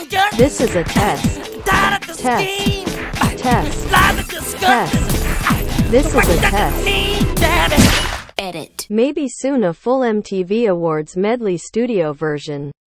danger. This is a test. Down at the Test. scheme. Test. Live at discussion. This is a test. Daddy. Edit. Maybe soon a full MTV Awards medley studio version.